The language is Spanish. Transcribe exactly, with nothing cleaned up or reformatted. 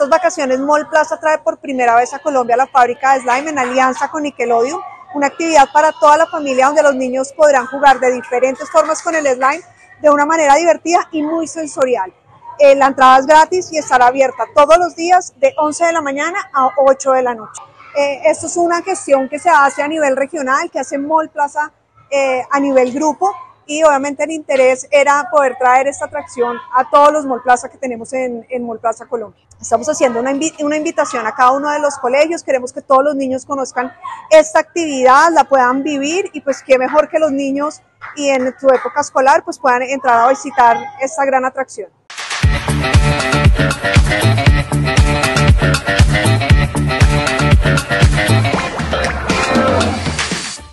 estas vacaciones Mall Plaza trae por primera vez a Colombia la fábrica de slime en alianza con Nickelodeon, una actividad para toda la familia donde los niños podrán jugar de diferentes formas con el slime de una manera divertida y muy sensorial. Eh, la entrada es gratis y estará abierta todos los días de once de la mañana a ocho de la noche. Eh, esto es una gestión que se hace a nivel regional, que hace Mall Plaza eh, a nivel grupo, y obviamente el interés era poder traer esta atracción a todos los Mall Plaza que tenemos en, en Mall Plaza Colombia. Estamos haciendo una, invi una invitación a cada uno de los colegios, queremos que todos los niños conozcan esta actividad, la puedan vivir, y pues qué mejor que los niños y en su época escolar pues puedan entrar a visitar esta gran atracción.